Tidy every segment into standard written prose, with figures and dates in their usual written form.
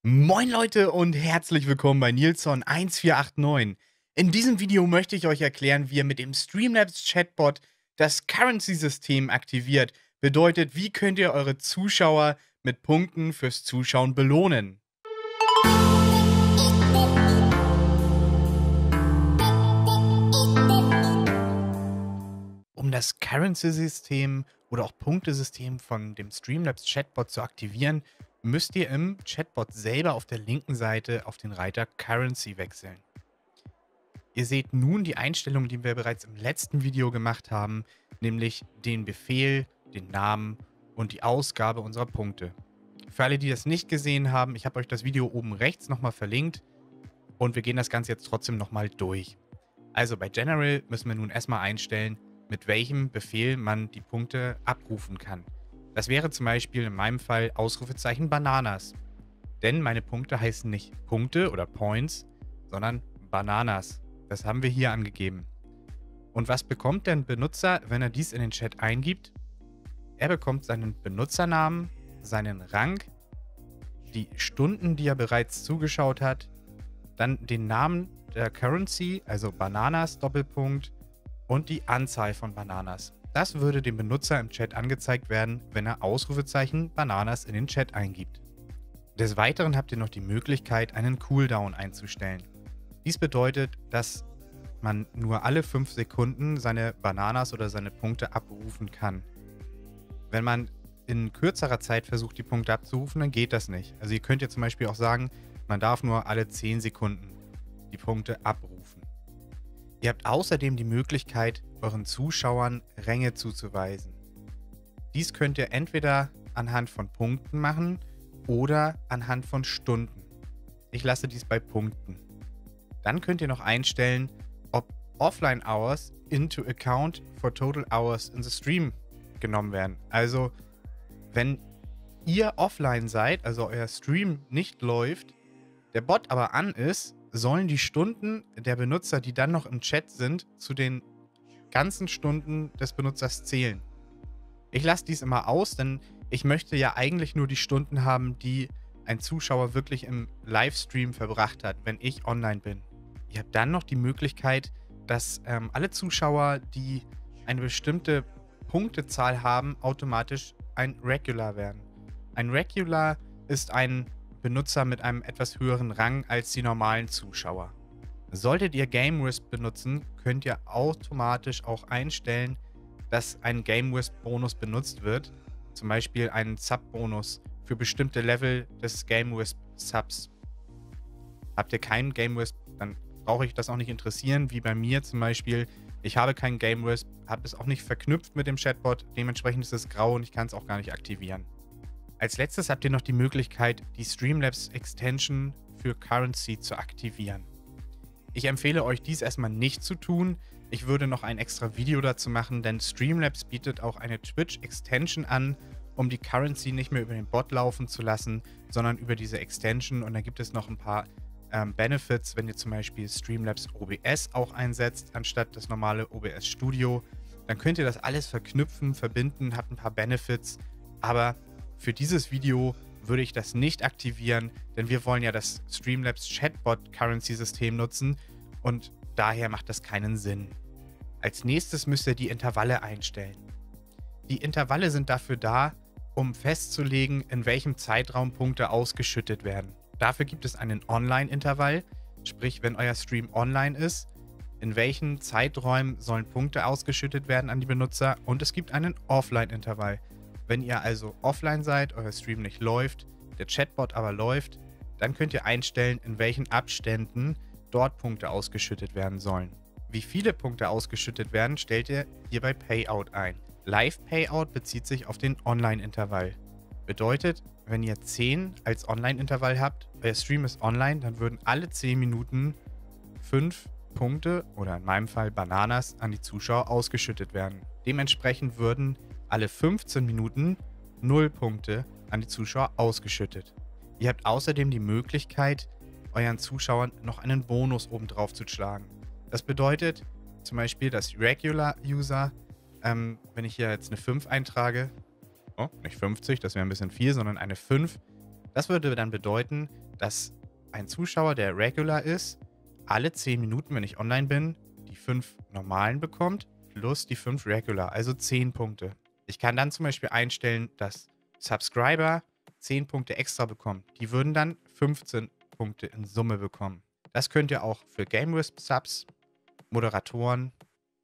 Moin Leute und herzlich willkommen bei Nilsson1489. In diesem Video möchte ich euch erklären, wie ihr mit dem Streamlabs Chatbot das Currency-System aktiviert. Bedeutet, wie könnt ihr eure Zuschauer mit Punkten fürs Zuschauen belohnen. Um das Currency-System oder auch Punktesystem von dem Streamlabs Chatbot zu aktivieren, müsst ihr im Chatbot selber auf der linken Seite auf den Reiter Currency wechseln. Ihr seht nun die Einstellungen, die wir bereits im letzten Video gemacht haben, nämlich den Befehl, den Namen und die Ausgabe unserer Punkte. Für alle, die das nicht gesehen haben, ich habe euch das Video oben rechts nochmal verlinkt und wir gehen das Ganze jetzt trotzdem nochmal durch. Also bei General müssen wir nun erstmal einstellen, mit welchem Befehl man die Punkte abrufen kann. Das wäre zum Beispiel in meinem Fall Ausrufezeichen Bananas. Denn meine Punkte heißen nicht Punkte oder Points, sondern Bananas. Das haben wir hier angegeben. Und was bekommt der Benutzer, wenn er dies in den Chat eingibt? Er bekommt seinen Benutzernamen, seinen Rang, die Stunden, die er bereits zugeschaut hat, dann den Namen der Currency, also Bananas, Doppelpunkt, und die Anzahl von Bananas. Das würde dem Benutzer im Chat angezeigt werden, wenn er Ausrufezeichen Bananas in den Chat eingibt. Des Weiteren habt ihr noch die Möglichkeit, einen Cooldown einzustellen. Dies bedeutet, dass man nur alle 5 Sekunden seine Bananas oder seine Punkte abrufen kann. Wenn man in kürzerer Zeit versucht, die Punkte abzurufen, dann geht das nicht. Also ihr könnt ja zum Beispiel auch sagen, man darf nur alle 10 Sekunden die Punkte abrufen. Ihr habt außerdem die Möglichkeit, euren Zuschauern Ränge zuzuweisen. Dies könnt ihr entweder anhand von Punkten machen oder anhand von Stunden. Ich lasse dies bei Punkten. Dann könnt ihr noch einstellen, ob Offline Hours into account for total hours in the stream genommen werden. Also, wenn ihr offline seid, also euer Stream nicht läuft, der Bot aber an ist, sollen die Stunden der Benutzer, die dann noch im Chat sind, zu den ganzen Stunden des Benutzers zählen. Ich lasse dies immer aus, denn ich möchte ja eigentlich nur die Stunden haben, die ein Zuschauer wirklich im Livestream verbracht hat, wenn ich online bin. Ihr habt dann noch die Möglichkeit, dass alle Zuschauer, die eine bestimmte Punktezahl haben, automatisch ein Regular werden. Ein Regular ist ein Benutzer mit einem etwas höheren Rang als die normalen Zuschauer. Solltet ihr GameWisp benutzen, könnt ihr automatisch auch einstellen, dass ein GameWisp-Bonus benutzt wird. Zum Beispiel einen Sub-Bonus für bestimmte Level des GameWisp-Subs. Habt ihr keinen GameWisp, dann brauche ich das auch nicht interessieren, wie bei mir zum Beispiel. Ich habe keinen GameWisp, habe es auch nicht verknüpft mit dem Chatbot, dementsprechend ist es grau und ich kann es auch gar nicht aktivieren. Als letztes habt ihr noch die Möglichkeit, die Streamlabs Extension für Currency zu aktivieren. Ich empfehle euch, dies erstmal nicht zu tun. Ich würde noch ein extra Video dazu machen, denn Streamlabs bietet auch eine Twitch Extension an, um die Currency nicht mehr über den Bot laufen zu lassen, sondern über diese Extension. Und da gibt es noch ein paar Benefits, wenn ihr zum Beispiel Streamlabs OBS auch einsetzt, anstatt das normale OBS Studio. Dann könnt ihr das alles verknüpfen, verbinden, habt ein paar Benefits, aber für dieses Video würde ich das nicht aktivieren, denn wir wollen ja das Streamlabs Chatbot Currency System nutzen und daher macht das keinen Sinn. Als nächstes müsst ihr die Intervalle einstellen. Die Intervalle sind dafür da, um festzulegen, in welchem Zeitraum Punkte ausgeschüttet werden. Dafür gibt es einen Online-Intervall, sprich, wenn euer Stream online ist, in welchen Zeiträumen sollen Punkte ausgeschüttet werden an die Benutzer, und es gibt einen Offline-Intervall. Wenn ihr also offline seid, euer Stream nicht läuft, der Chatbot aber läuft, dann könnt ihr einstellen, in welchen Abständen dort Punkte ausgeschüttet werden sollen. Wie viele Punkte ausgeschüttet werden, stellt ihr hier bei Payout ein. Live-Payout bezieht sich auf den Online-Intervall. Bedeutet, wenn ihr 10 als Online-Intervall habt, euer Stream ist online, dann würden alle 10 Minuten 5 Punkte oder in meinem Fall Bananas an die Zuschauer ausgeschüttet werden. Dementsprechend würden alle 15 Minuten 0 Punkte an die Zuschauer ausgeschüttet. Ihr habt außerdem die Möglichkeit, euren Zuschauern noch einen Bonus obendrauf zu schlagen. Das bedeutet zum Beispiel, dass Regular User, wenn ich hier jetzt eine 5 eintrage, oh, nicht 50, das wäre ein bisschen viel, sondern eine 5, das würde dann bedeuten, dass ein Zuschauer, der Regular ist, alle 10 Minuten, wenn ich online bin, die 5 normalen bekommt, plus die 5 Regular, also 10 Punkte. Ich kann dann zum Beispiel einstellen, dass Subscriber 10 Punkte extra bekommen. Die würden dann 15 Punkte in Summe bekommen. Das könnt ihr auch für GameWisp-Subs, Moderatoren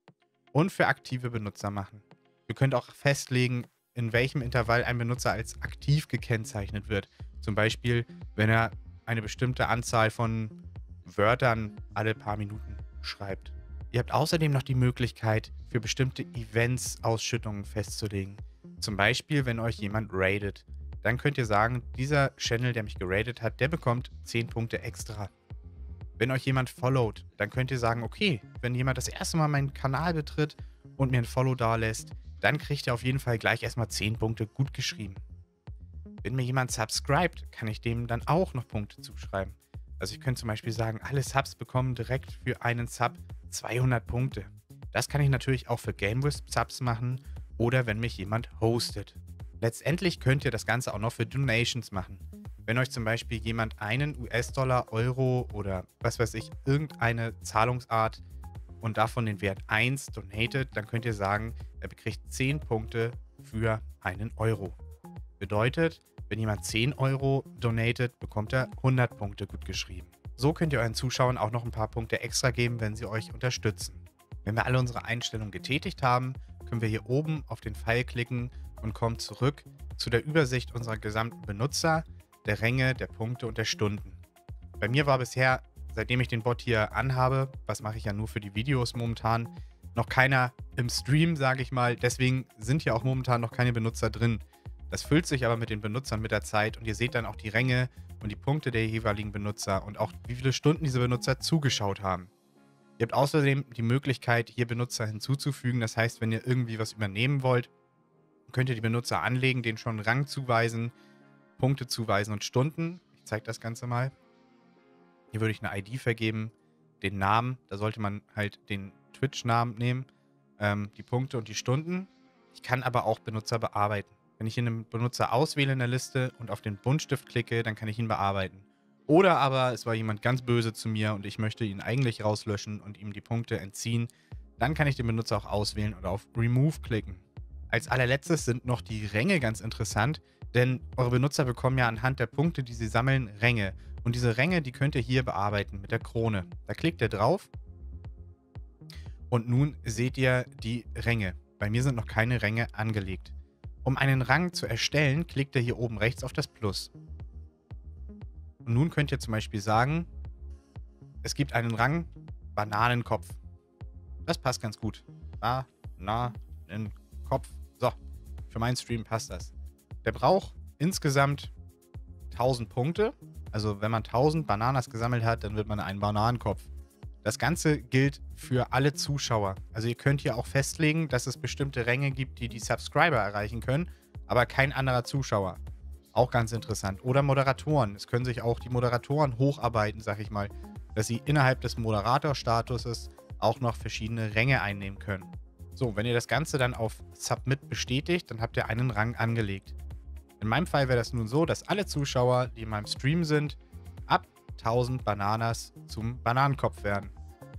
und für aktive Benutzer machen. Ihr könnt auch festlegen, in welchem Intervall ein Benutzer als aktiv gekennzeichnet wird. Zum Beispiel, wenn er eine bestimmte Anzahl von Wörtern alle paar Minuten schreibt. Ihr habt außerdem noch die Möglichkeit, für bestimmte Events Ausschüttungen festzulegen. Zum Beispiel, wenn euch jemand raidet. Dann könnt ihr sagen, dieser Channel, der mich geradet hat, der bekommt 10 Punkte extra. Wenn euch jemand followt, dann könnt ihr sagen, okay, wenn jemand das erste Mal meinen Kanal betritt und mir ein Follow dalässt, dann kriegt er auf jeden Fall gleich erstmal 10 Punkte gut geschrieben. Wenn mir jemand subscribt, kann ich dem dann auch noch Punkte zuschreiben. Also ich könnte zum Beispiel sagen, alle Subs bekommen direkt für einen Sub 200 Punkte. Das kann ich natürlich auch für GameWisp-Subs machen oder wenn mich jemand hostet. Letztendlich könnt ihr das Ganze auch noch für Donations machen. Wenn euch zum Beispiel jemand einen US-Dollar, Euro oder was weiß ich, irgendeine Zahlungsart und davon den Wert 1 donatet, dann könnt ihr sagen, er bekriegt 10 Punkte für einen Euro. Bedeutet, wenn jemand 10 Euro donatet, bekommt er 100 Punkte gut geschrieben. So könnt ihr euren Zuschauern auch noch ein paar Punkte extra geben, wenn sie euch unterstützen. Wenn wir alle unsere Einstellungen getätigt haben, können wir hier oben auf den Pfeil klicken und kommen zurück zu der Übersicht unserer gesamten Benutzer, der Ränge, der Punkte und der Stunden. Bei mir war bisher, seitdem ich den Bot hier anhabe, was mache ich ja nur für die Videos momentan, noch keiner im Stream, sage ich mal. Deswegen sind hier auch momentan noch keine Benutzer drin. Das füllt sich aber mit den Benutzern mit der Zeit und ihr seht dann auch die Ränge und die Punkte der jeweiligen Benutzer und auch wie viele Stunden diese Benutzer zugeschaut haben. Ihr habt außerdem die Möglichkeit, hier Benutzer hinzuzufügen. Das heißt, wenn ihr irgendwie was übernehmen wollt, könnt ihr die Benutzer anlegen, denen schon Rang zuweisen, Punkte zuweisen und Stunden. Ich zeige das Ganze mal. Hier würde ich eine ID vergeben, den Namen. Da sollte man halt den Twitch-Namen nehmen, die Punkte und die Stunden. Ich kann aber auch Benutzer bearbeiten. Wenn ich hier einen Benutzer auswähle in der Liste und auf den Buntstift klicke, dann kann ich ihn bearbeiten. Oder aber es war jemand ganz böse zu mir und ich möchte ihn eigentlich rauslöschen und ihm die Punkte entziehen. Dann kann ich den Benutzer auch auswählen oder auf Remove klicken. Als allerletztes sind noch die Ränge ganz interessant, denn eure Benutzer bekommen ja anhand der Punkte, die sie sammeln, Ränge. Und diese Ränge, die könnt ihr hier bearbeiten mit der Krone. Da klickt ihr drauf und nun seht ihr die Ränge. Bei mir sind noch keine Ränge angelegt. Um einen Rang zu erstellen, klickt ihr hier oben rechts auf das Plus. Und nun könnt ihr zum Beispiel sagen, es gibt einen Rang Bananenkopf. Das passt ganz gut. Bananenkopf. So, für meinen Stream passt das. Der braucht insgesamt 1000 Punkte. Also wenn man 1000 Bananas gesammelt hat, dann wird man ein Bananenkopf. Das Ganze gilt für alle Zuschauer. Also ihr könnt hier auch festlegen, dass es bestimmte Ränge gibt, die die Subscriber erreichen können, aber kein anderer Zuschauer. Auch ganz interessant. Oder Moderatoren. Es können sich auch die Moderatoren hocharbeiten, sag ich mal, dass sie innerhalb des Moderatorstatuses auch noch verschiedene Ränge einnehmen können. So, wenn ihr das Ganze dann auf Submit bestätigt, dann habt ihr einen Rang angelegt. In meinem Fall wäre das nun so, dass alle Zuschauer, die in meinem Stream sind, ab 1000 Bananas zum Bananenkopf werden.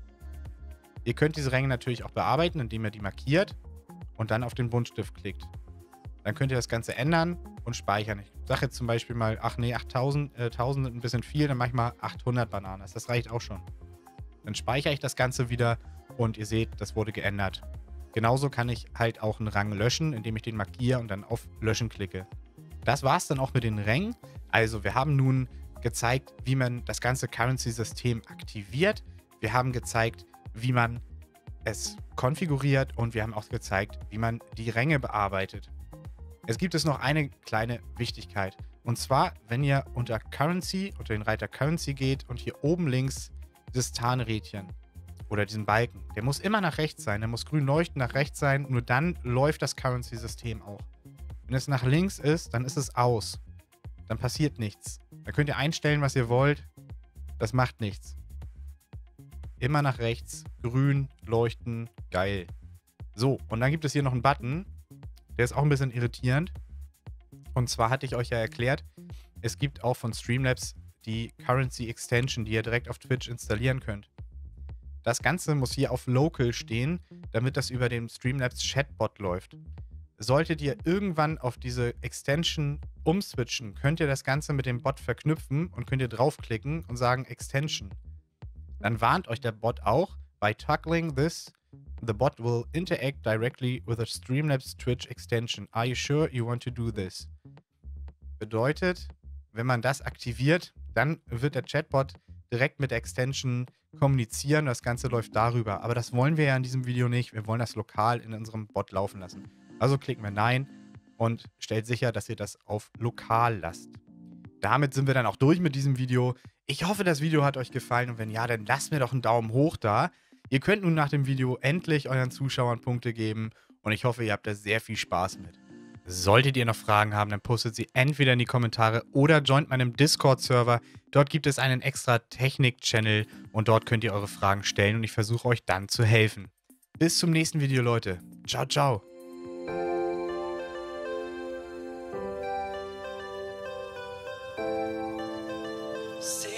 Ihr könnt diese Ränge natürlich auch bearbeiten, indem ihr die markiert und dann auf den Buntstift klickt. Dann könnt ihr das Ganze ändern und speichern. Ich sage jetzt zum Beispiel mal, ach nee, 1000 sind ein bisschen viel, dann mache ich mal 800 Bananas. Das reicht auch schon. Dann speichere ich das Ganze wieder und ihr seht, das wurde geändert. Genauso kann ich halt auch einen Rang löschen, indem ich den markiere und dann auf Löschen klicke. Das war es dann auch mit den Rängen. Also wir haben nun gezeigt, wie man das ganze Currency-System aktiviert. Wir haben gezeigt, wie man es konfiguriert und wir haben auch gezeigt, wie man die Ränge bearbeitet. Es gibt noch eine kleine Wichtigkeit. Und zwar, wenn ihr unter Currency, unter den Reiter Currency geht und hier oben links dieses Tarnrädchen oder diesen Balken, der muss immer nach rechts sein, der muss grün leuchten nach rechts sein, nur dann läuft das Currency-System auch. Wenn es nach links ist, dann ist es aus. Dann passiert nichts. Da könnt ihr einstellen, was ihr wollt. Das macht nichts. Immer nach rechts. Grün, leuchten, geil. So, und dann gibt es hier noch einen Button. Der ist auch ein bisschen irritierend. Und zwar hatte ich euch ja erklärt, es gibt auch von Streamlabs die Currency Extension, die ihr direkt auf Twitch installieren könnt. Das Ganze muss hier auf Local stehen, damit das über den Streamlabs Chatbot läuft. Solltet ihr irgendwann auf diese Extension umswitchen, könnt ihr das Ganze mit dem Bot verknüpfen und könnt ihr draufklicken und sagen Extension. Dann warnt euch der Bot auch, by toggling this, the bot will interact directly with a Streamlabs Twitch extension. Are you sure you want to do this? Bedeutet, wenn man das aktiviert, dann wird der Chatbot direkt mit der Extension kommunizieren. Das Ganze läuft darüber. Aber das wollen wir ja in diesem Video nicht. Wir wollen das lokal in unserem Bot laufen lassen. Also klicken wir Nein und stellt sicher, dass ihr das auf lokal lasst. Damit sind wir dann auch durch mit diesem Video. Ich hoffe, das Video hat euch gefallen und wenn ja, dann lasst mir doch einen Daumen hoch da. Ihr könnt nun nach dem Video endlich euren Zuschauern Punkte geben und ich hoffe, ihr habt da sehr viel Spaß mit. Solltet ihr noch Fragen haben, dann postet sie entweder in die Kommentare oder joint meinem Discord-Server. Dort gibt es einen extra Technik-Channel und dort könnt ihr eure Fragen stellen und ich versuche euch dann zu helfen. Bis zum nächsten Video, Leute. Ciao, ciao. See